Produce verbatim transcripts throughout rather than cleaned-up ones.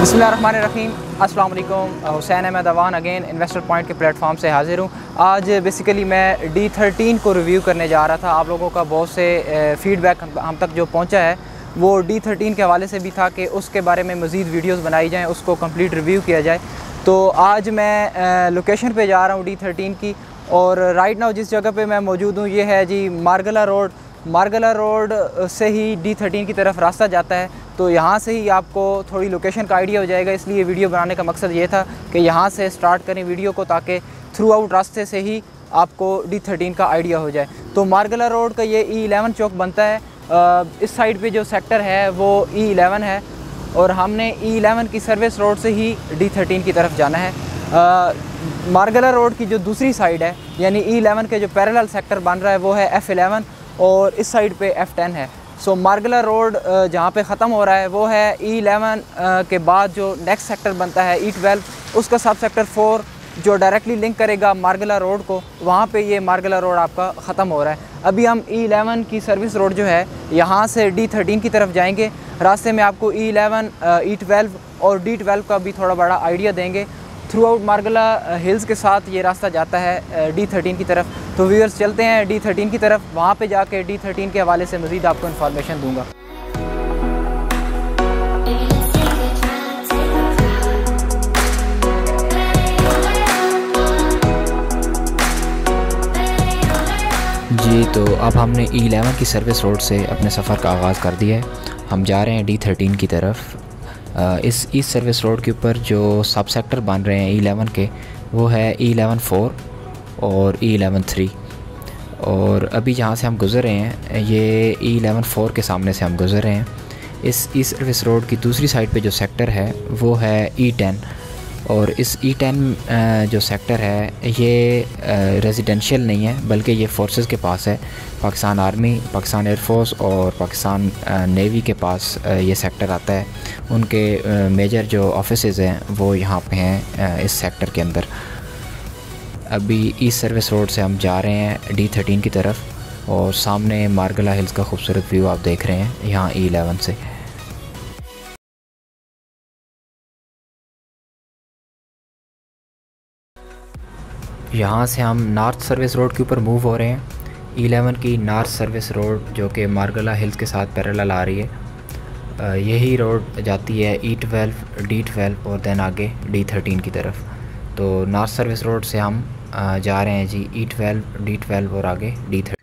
बिस्मिल्लाहिर्रहमानिर्रहीम। अस्सलाम वालेकुम। Hussain Ahmed Awan again investor point के प्लेटफॉर्म से हाज़िर हूँ। आज बेसिकली मैं डी थर्टीन को रिव्यू करने जा रहा था। आप लोगों का बहुत से फ़ीडबैक हम तक जो पहुँचा है वो डी थर्टीन के हवाले से भी था कि उसके बारे में मज़ीद वीडियोज़ बनाई जाएँ, उसको कम्प्लीट रिव्यू किया जाए। तो आज मैं लोकेशन पे जा रहा हूँ डी थर्टीन की, और राइट नाउ जिस जगह पे मैं मौजूद हूँ ये है जी मारगला रोड। मारगला रोड से ही डी थर्टीन की तरफ रास्ता जाता है, तो यहाँ से ही आपको थोड़ी लोकेशन का आइडिया हो जाएगा। इसलिए वीडियो बनाने का मकसद ये था कि यहाँ से स्टार्ट करें वीडियो को, ताकि थ्रू आउट रास्ते से ही आपको डी थर्टीन का आइडिया हो जाए। तो मारगला रोड का ये ई इलेवन चौक बनता है। इस साइड पे जो सेक्टर है वो ई इलेवन है, और हमने ई इलेवन की सर्विस रोड से ही डी थर्टीन की तरफ जाना है। मारगला रोड की जो दूसरी साइड है, यानी ई इलेवन के जो पैरेलल सेक्टर बन रहा है वो है एफ़ इलेवन, और इस साइड पे एफ़ टेन है। सो मारगला रोड जहाँ पे ख़त्म हो रहा है वो है ई इलेवन के बाद जो नेक्स्ट सेक्टर बनता है ई ट्वेल्व, उसका सब सेक्टर फोर जो डायरेक्टली लिंक करेगा मारगला रोड को, वहाँ पे ये मारगला रोड आपका ख़त्म हो रहा है। अभी हम ई इलेवन की सर्विस रोड जो है यहाँ से डी थर्टीन की तरफ जाएंगे। रास्ते में आपको ई इलेवन, ई ट्वेल्व और डी ट्वेल्व का भी थोड़ा बड़ा आइडिया देंगे। थ्रू आउट मारगला हिल्स के साथ ये रास्ता जाता है डी थर्टीन की तरफ। तो व्यूअर्स चलते हैं डी थर्टीन की तरफ, वहाँ पे जाके डी थर्टीन के हवाले से मज़ीद आपको इन्फॉर्मेशन दूँगा। जी, तो अब हमने ई इलेवन की सर्विस रोड से अपने सफ़र का आगाज़ कर दिया है। हम जा रहे हैं डी थर्टीन की तरफ। इस इस सर्विस रोड के ऊपर जो सब सेक्टर बन रहे हैं ई इलेवन के, वो है ई इलेवन फोर और ई इलेवन थ्री। और अभी जहाँ से हम गुज़र रहे हैं ये ई इलेवन फोर के सामने से हम गुज़र रहे हैं। इस ई सर्विस रोड की दूसरी साइड पे जो सेक्टर है वो है ई टेन, और इस ई टेन जो सेक्टर है ये रेजिडेंशियल नहीं है, बल्कि ये फोर्सेस के पास है। पाकिस्तान आर्मी, पाकिस्तान एयरफोर्स और पाकिस्तान नेवी के पास ये सेक्टर आता है। उनके मेजर जो ऑफिसेज़ हैं वो यहाँ पे हैं इस सेक्टर के अंदर। अभी इस सर्विस रोड से हम जा रहे हैं डी थर्टीन की तरफ, और सामने मारगला हिल्स का खूबसूरत व्यू आप देख रहे हैं यहाँ ई इलेवन से। यहाँ से हम नॉर्थ सर्विस रोड के ऊपर मूव हो रहे हैं। ई इलेवन की नॉर्थ सर्विस रोड जो कि मारगला हिल्स के साथ पैरेलल आ रही है, यही रोड जाती है ई ट्वेल्व, डी ट्वेल्व और दैन आगे डी थर्टीन की तरफ। तो नॉर्थ सर्विस रोड से हम जा रहे हैं जी ई ट्वेल्व, डी ट्वेल्व और आगे डी थर्टीन।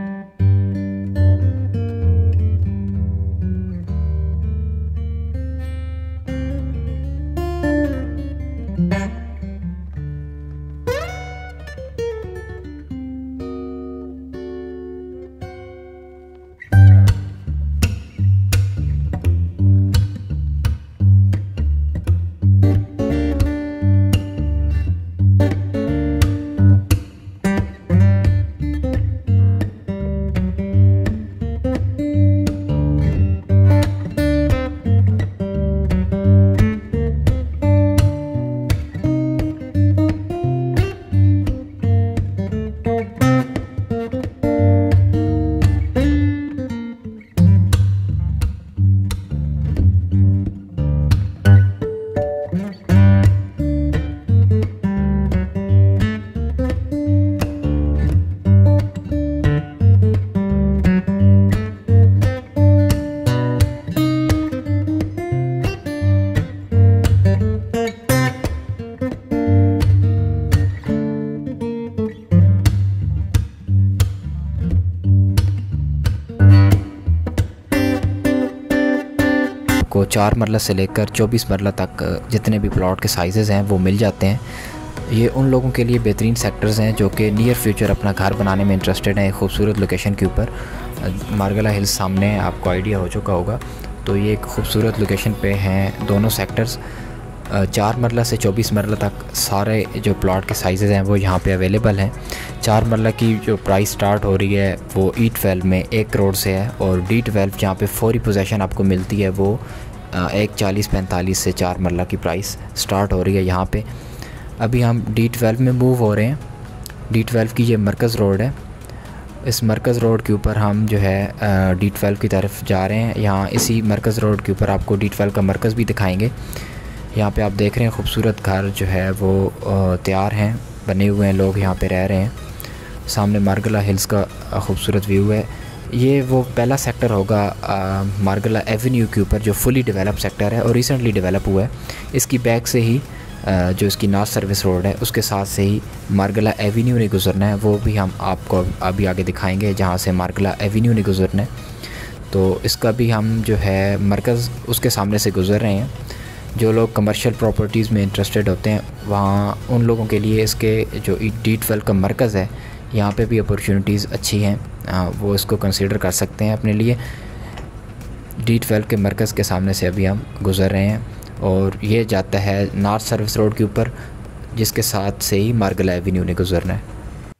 को चार मरला से लेकर चौबीस मरला तक जितने भी प्लॉट के साइज़ हैं वो मिल जाते हैं। ये उन लोगों के लिए बेहतरीन सेक्टर्स हैं जो कि नियर फ्यूचर अपना घर बनाने में इंटरेस्टेड हैं। खूबसूरत लोकेशन के ऊपर मारगला हिल्स सामने आपको आइडिया हो चुका होगा। तो ये एक खूबसूरत लोकेशन पे हैं दोनों सेक्टर्स। चार मरला से चौबीस मरला तक सारे जो प्लॉट के साइज़ हैं वो यहाँ पे अवेलेबल हैं। चार मरला की जो प्राइस स्टार्ट हो रही है वो ई ट्वेल्व में एक करोड़ से है, और डी ट्वेल्व जहाँ पे फौरी पोजेसन आपको मिलती है वो एक चालीस पैंतालीस से चार मरला की प्राइस स्टार्ट हो रही है यहाँ पे। अभी हम डी ट्वेल्व में मूव हो रहे हैं। डी ट्वेल्व की ये मरकज़ रोड है। इस मरकज़ रोड के ऊपर हम जो है डी ट्वेल्व की तरफ जा रहे हैं। यहाँ इसी मरकज़ रोड के ऊपर आपको डी ट्वेल्व का मरकज़ भी दिखाएंगे। यहाँ पे आप देख रहे हैं खूबसूरत घर जो है वो तैयार हैं, बने हुए हैं, लोग यहाँ पे रह रहे हैं। सामने मार्गला हिल्स का खूबसूरत व्यू है। ये वो पहला सेक्टर होगा मार्गला एवेन्यू के ऊपर जो फुली डेवलप सेक्टर है और रिसेंटली डेवलप हुआ है। इसकी बैक से ही आ, जो इसकी नॉर्थ सर्विस रोड है उसके साथ से ही मार्गला एवेन्यू ने गुजरना है। वो भी हम आपको अभी आगे दिखाएंगे जहाँ से मार्गला एवेन्यू ने गुजरना है। तो इसका भी हम जो है मरकज़ उसके सामने से गुज़र रहे हैं। जो लोग कमर्शियल प्रॉपर्टीज़ में इंटरेस्टेड होते हैं वहाँ उन लोगों के लिए इसके जो डी ट्वेल्व का मरकज़ है यहाँ पे भी अपॉर्चुनिटीज़ अच्छी हैं, वो इसको कंसीडर कर सकते हैं अपने लिए। डी ट्वेल्व के मरकज़ के सामने से अभी हम गुज़र रहे हैं और ये जाता है नॉर्थ सर्विस रोड के ऊपर जिसके साथ से ही मार्गला एवेन्यू ने गुज़रना है।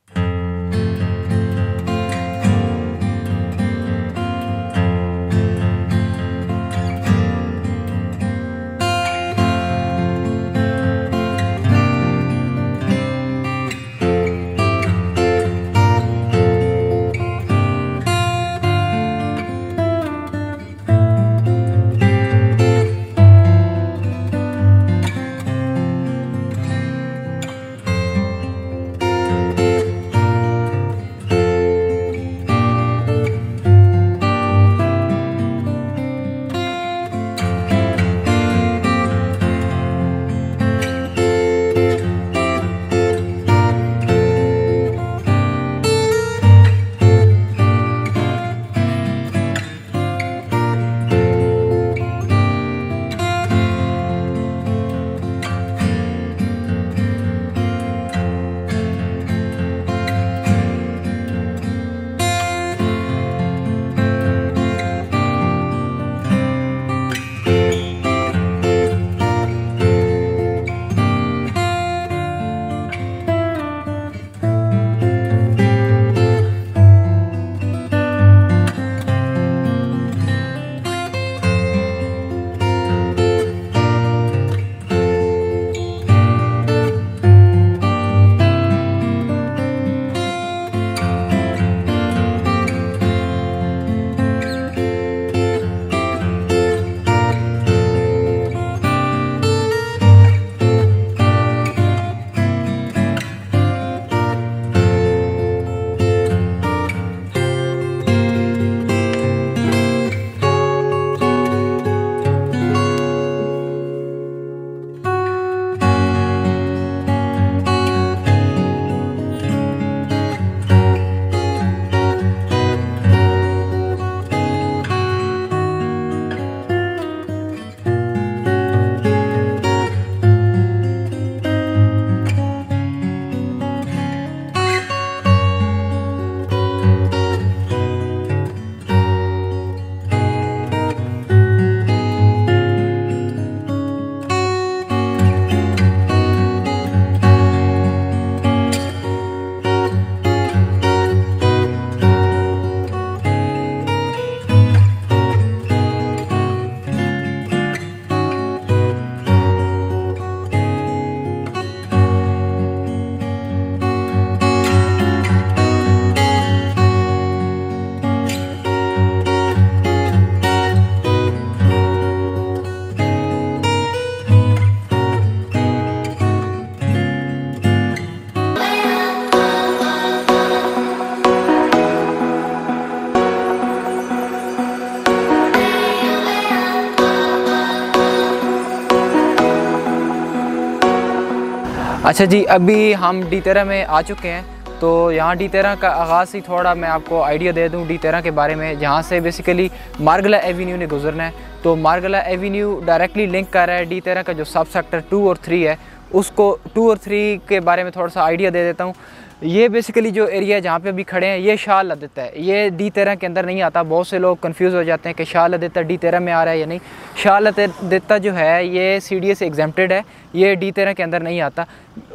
अच्छा जी, अभी हम डी तेरह में आ चुके हैं। तो यहाँ डी तेरह का आगाज़ ही थोड़ा मैं आपको आइडिया दे दूँ डी तेरह के बारे में, जहाँ से बेसिकली मार्गला एवेन्यू ने गुजरना है। तो मार्गला एवेन्यू डायरेक्टली लिंक कर रहा है डी तेरह का जो सब सेक्टर टू और थ्री है उसको। टू और थ्री के बारे में थोड़ा सा आइडिया दे देता हूँ। ये बेसिकली जो एरिया जहाँ पे अभी खड़े हैं ये शाह लदिता है, ये डी तेरह के अंदर नहीं आता। बहुत से लोग कंफ्यूज हो जाते हैं कि शाह लदिता डी तेरह में आ रहा है या नहीं। शाह लदिता जो है ये सी डी ए से एग्जेम्प्टेड है, ये डी तेरह के अंदर नहीं आता।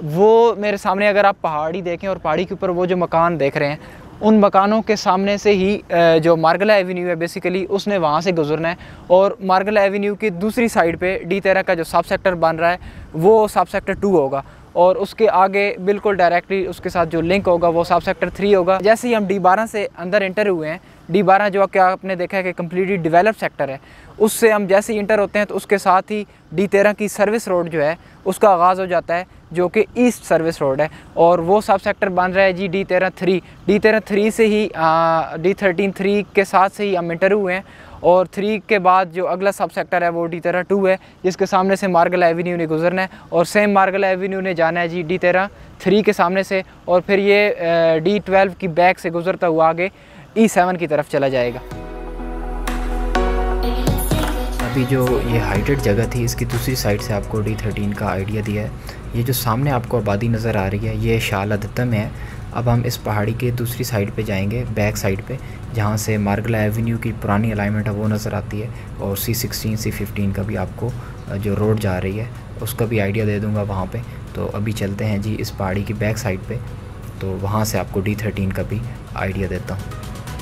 वो मेरे सामने अगर आप पहाड़ी देखें और पहाड़ी के ऊपर वो जो मकान देख रहे हैं उन मकानों के सामने से ही जो मार्गला एवेन्यू है बेसिकली उसने वहाँ से गुजरना है। और मार्गला एवेन्यू की दूसरी साइड पे डी तेरह का जो सब सेक्टर बन रहा है वो सब सेक्टर टू होगा। और उसके आगे बिल्कुल डायरेक्टली उसके साथ जो लिंक होगा वो सब सेक्टर थ्री होगा। जैसे ही हम डी बारह से अंदर एंटर हुए हैं, डी बारह जो कि आपने देखा है कि कम्प्लीटली डेवलप सेक्टर है, उससे हम जैसे ही इंटर होते हैं तो उसके साथ ही डी तेरह की सर्विस रोड जो है उसका आगाज़ हो जाता है, जो कि ईस्ट सर्विस रोड है, और वो सब सेक्टर बन रहा है जी डी तेरह थ्री। डी तेरह थ्री से ही डी थर्टीन थ्री के साथ से ही हम इंटर हुए हैं, और थ्री के बाद जो अगला सब सेक्टर है वो डी तेरह टू है, जिसके सामने से मार्गल एवेन्यू ने गुजरना है, और सेम मार्गल एवेन्यू ने जाना है जी डी तेरह थ्री के सामने से, और फिर ये डी ट्वेल्व की बैक से गुजरता हुआ आगे ई सेवन की तरफ चला जाएगा। अभी जो ये हाइटेड जगह थी, इसकी दूसरी साइड से आपको डी थर्टीन का आइडिया दिया है। ये जो सामने आपको आबादी नज़र आ रही है ये शाल अदतम है। अब हम इस पहाड़ी के दूसरी साइड पे जाएंगे, बैक साइड पे, जहाँ से मार्गला एवेन्यू की पुरानी अलाइनमेंट है वो नज़र आती है, और सी सिक्सटीन सी फिफ्टीन का भी आपको जो रोड जा रही है उसका भी आइडिया दे दूँगा वहाँ पे। तो अभी चलते हैं जी इस पहाड़ी की बैक साइड पे, तो वहाँ से आपको डी थर्टीन का भी आइडिया देता हूँ।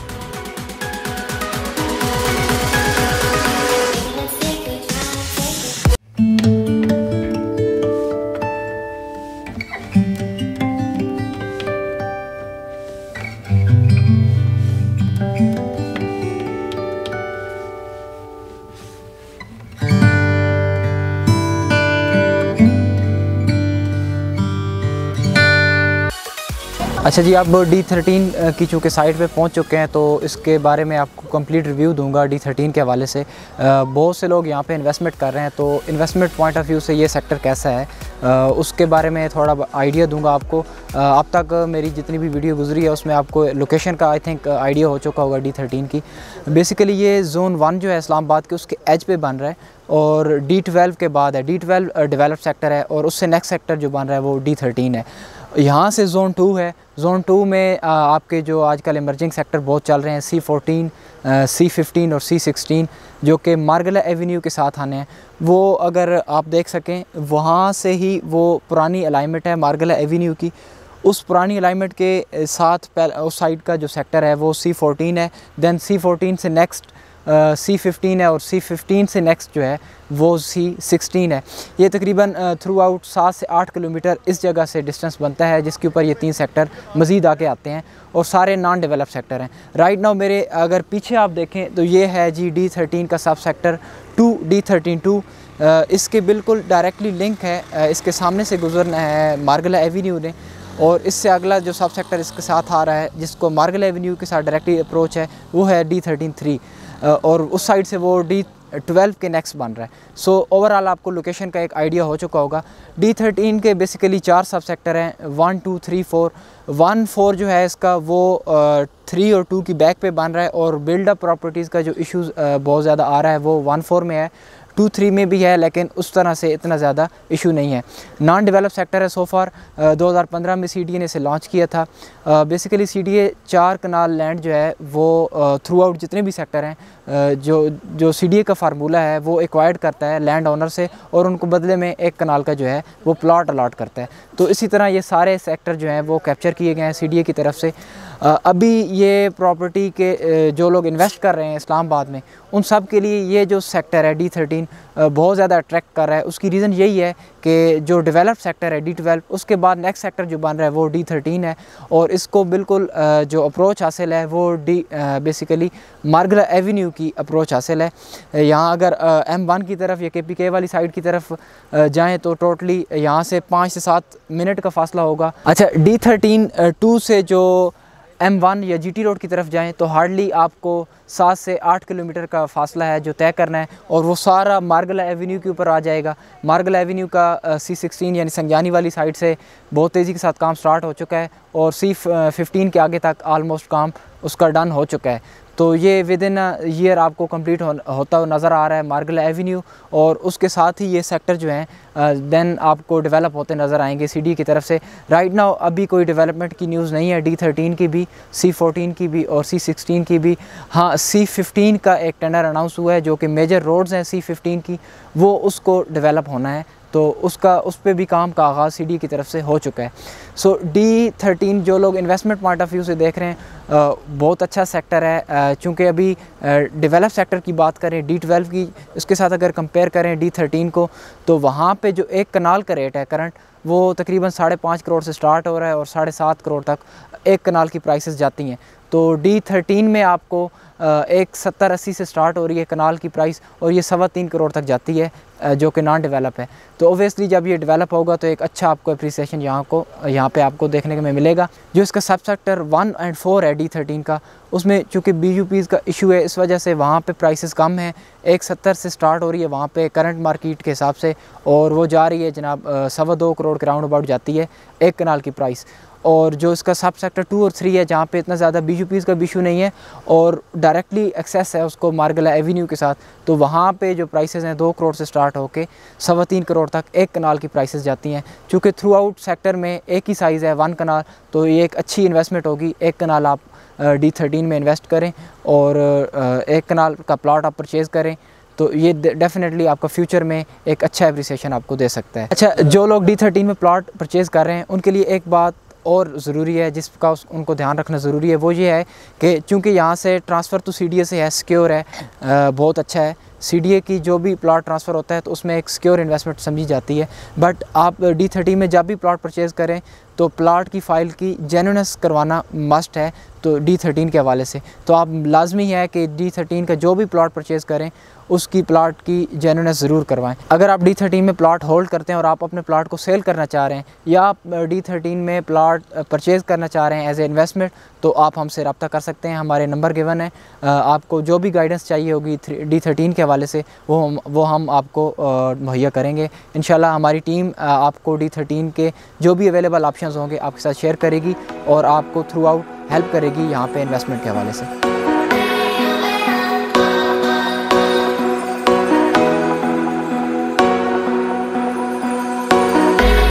अच्छा जी, अब डी थर्टीन की चूँकि साइट पे पहुंच चुके हैं तो इसके बारे में आपको कंप्लीट रिव्यू दूंगा डी थर्टीन के हवाले से। बहुत से लोग यहाँ पे इन्वेस्टमेंट कर रहे हैं, तो इन्वेस्टमेंट पॉइंट ऑफ व्यू से ये सेक्टर कैसा है उसके बारे में थोड़ा आइडिया दूंगा आपको। अब तक मेरी जितनी भी वीडियो गुजरी है उसमें आपको लोकेशन का आई थिंक आइडिया हो चुका होगा डी थर्टीन की। बेसिकली ये जोन वन जो है इस्लामाबाद के उसके एज पे बन रहा है, और डी ट्वेल्व के बाद है, डी ट्वेल्व डेवलप सेक्टर है, और उससे नेक्स्ट सेक्टर जो बन रहा है वो डी थर्टीन है। यहाँ से जोन टू है, जोन टू में आ, आपके जो आजकल इमर्जिंग सेक्टर बहुत चल रहे हैं सी फोर्टीन, सी फिफ्टीन और सी सिक्सटीन, जो कि मार्गला एवेन्यू के साथ आने हैं। वो अगर आप देख सकें वहाँ से ही वो पुरानी अलाइनमेंट है मार्गला एवेन्यू की, उस पुरानी अलाइनमेंट के साथ उस साइड का जो सेक्टर है वो सी फोर्टीन है, दैन सी फोर्टीन से नेक्स्ट सी फिफ्टीन है, और सी फिफ्टीन से नेक्स्ट जो है वो सी सिक्सटीन है। ये तकरीबन थ्रू आउट सात से आठ किलोमीटर इस जगह से डिस्टेंस बनता है, जिसके ऊपर ये तीन सेक्टर मज़ीद आके आते हैं, और सारे नॉन डेवलप सेक्टर हैं। राइट नाउ मेरे अगर पीछे आप देखें तो ये है जी डी थर्टीन का sub sector two, D thirteen two. इसके बिल्कुल डायरेक्टली लिंक है, इसके सामने से गुजरना है मार्गला एवेन्यू ने, और इससे अगला जो सब सेक्टर इसके साथ आ रहा है जिसको मार्गला एवेन्यू के साथ डायरेक्टली अप्रोच है वो है डी थर्टीन थ्री, और उस साइड से वो डी ट्वेल्व के नेक्स्ट बन रहा है। सो ओवरऑल आपको लोकेशन का एक आइडिया हो चुका होगा। डी थर्टीन के बेसिकली चार सब सेक्टर हैं, one two three four. One four जो है इसका वो थ्री और टू की बैक पे बन रहा है, और बिल्डअप प्रॉपर्टीज़ का जो इश्यूज़ बहुत ज़्यादा आ रहा है वो वन फोर में है, टू थ्री में भी है, लेकिन उस तरह से इतना ज़्यादा इशू नहीं है। नॉन डेवलप सेक्टर है सो फार। दो हज़ार पंद्रह में सी डी ए ने इसे लॉन्च किया था। बेसिकली सी डी ए चार कनाल लैंड जो है वो थ्रू आउट जितने भी सेक्टर हैं, uh, जो जो सी डी ए का फार्मूला है वो एक्वायर्ड करता है लैंड ओनर से, और उनको बदले में एक कनाल का जो है वो प्लॉट अलॉट करता है। तो इसी तरह ये सारे सेक्टर जो हैं वो कैप्चर किए गए हैं सी डी ए की तरफ से। Uh, अभी ये प्रॉपर्टी के uh, जो लोग इन्वेस्ट कर रहे हैं इस्लामाबाद में, उन सब के लिए ये जो सेक्टर है डी थर्टीन बहुत ज़्यादा अट्रैक्ट कर रहा है। उसकी रीज़न यही है कि जो डेवलप सेक्टर है डी ट्वेल्व, उसके बाद नेक्स्ट सेक्टर जो बन रहा है वो डी थर्टीन है, और इसको बिल्कुल uh, जो अप्रोच हासिल है वो डी बेसिकली मार्गला एवेन्यू की अप्रोच हासिल है। यहाँ अगर एम वन की तरफ या के पी के वाली साइड की तरफ uh, जाएँ तो टोटली यहाँ से पाँच से सात मिनट का फासला होगा। अच्छा, डी थर्टीन टू से जो एम वन या जी टी रोड की तरफ जाएं तो हार्डली आपको सात से आठ किलोमीटर का फासला है जो तय करना है, और वो सारा मार्गला एवेन्यू के ऊपर आ जाएगा। मार्गला एवेन्यू का सी सिक्सटीन यानी संज्ञानी वाली साइड से बहुत तेज़ी के साथ काम स्टार्ट हो चुका है, और सी फिफ्टीन के आगे तक आलमोस्ट काम उसका डन हो चुका है। तो ये विद इन ईयर आपको कंप्लीट हो, होता हुआ नज़र आ रहा है मार्गला एवेन्यू, और उसके साथ ही ये सेक्टर जो हैं देन आपको डेवलप होते नज़र आएंगे सी डी की तरफ से। राइट नाउ अभी कोई डेवलपमेंट की न्यूज़ नहीं है डी थर्टीन की भी, सी फोर्टीन की भी और सी सिक्सटीन की भी। हाँ, सी फिफ्टीन का एक टेंडर अनाउंस हुआ है जो कि मेजर रोड्स हैं सी फिफ्टीन की, वो उसको डेवलप होना है, तो उसका उस पर भी काम का आगाज़ सी डी की तरफ से हो चुका है। सो डी थर्टीन जो लोग इन्वेस्टमेंट पॉइंट ऑफ व्यू से देख रहे हैं, आ, बहुत अच्छा सेक्टर है। चूँकि अभी डेवलप सेक्टर की बात करें डी ट्वेल्व की, उसके साथ अगर कंपेयर करें डी थर्टीन को, तो वहाँ पे जो एक कनाल का रेट है करंट वो तकरीबन साढ़े पाँच करोड़ से स्टार्ट हो रहा है और साढ़े सात करोड़ तक एक कनाल की प्राइसेस जाती हैं। तो डी थर्टीन में आपको एक सत्तर अस्सी से स्टार्ट हो रही है कनाल की प्राइस और ये सवा तीन करोड़ तक जाती है, जो कि नॉन डेवलप है। तो ओबियसली जब ये डेवलप होगा तो एक अच्छा आपको अप्रिसिएशन यहाँ को यहाँ पे आपको देखने को मिलेगा। जो इसका sub sector one and four है डी थर्टीन का, उसमें चूँकि बी यू पीज़ का इशू है, इस वजह से वहाँ पे प्राइसेस कम हैं। एक सत्तर से स्टार्ट हो रही है वहाँ पे करंट मार्केट के हिसाब से, और वो जा रही है जनाब सवा दो करोड़ के राउंड अबाउट जाती है एक कनाल की प्राइस। और जो इसका सब सेक्टर टू और थ्री है, जहाँ पे इतना ज़्यादा बी यू पीज़ का भी इशू नहीं है और डायरेक्टली एक्सेस है उसको मार्गला एवेन्यू के साथ, तो वहाँ पे जो प्राइसेस हैं दो करोड़ से स्टार्ट होके सवा तीन करोड़ तक एक कनाल की प्राइसेस जाती हैं। चूँकि थ्रू आउट सेक्टर में एक ही साइज़ है वन कनाल, तो ये एक अच्छी इन्वेस्टमेंट होगी। एक कनाल आप डी थर्टीन में इन्वेस्ट करें और एक कनाल का प्लॉट आप परचेज़ करें, तो ये डेफिनेटली आपका फ्यूचर में एक अच्छा एप्रिसिएशन आपको दे सकता है। अच्छा, जो लोग डी थर्टीन में प्लॉट परचेज़ कर रहे हैं उनके लिए एक बात और ज़रूरी है जिसका उनको ध्यान रखना ज़रूरी है, वो ये है कि चूँकि यहाँ से ट्रांसफ़र तो सी डी ए से है, सिक्योर है, आ, बहुत अच्छा है। सी डी ए की जो भी प्लॉट ट्रांसफ़र होता है तो उसमें एक सिक्योर इन्वेस्टमेंट समझी जाती है। बट आप डी थर्टी में जब भी प्लॉट परचेज़ करें तो प्लॉट की फ़ाइल की जेन्युइननेस करवाना मस्ट है। तो डी थर्टीन के हवाले से तो आप लाजमी है कि डी थर्टीन का जो भी प्लॉट परचेज़ करें उसकी प्लॉट की जेन्युइननेस ज़रूर करवाएं। अगर आप डी थर्टीन में प्लॉट होल्ड करते हैं और आप अपने प्लॉट को सेल करना चाह रहे हैं या आप डी थर्टीन में प्लॉट परचेज़ करना चाह रहे हैं एज ए इन्वेस्टमेंट, तो आप हमसे रब्ता कर सकते हैं। हमारे नंबर गिवन है। आपको जो भी गाइडेंस चाहिए होगी डी थर्टीन के हवाले से वो हम वो हम आपको मुहैया करेंगे। इंशाल्लाह हमारी टीम आपको डी थर्टीन के जो भी अवेलेबल ऑप्शंस होंगे आपके साथ शेयर करेगी और आपको थ्रू आउट हेल्प करेगी यहाँ पे इन्वेस्टमेंट के हवाले से।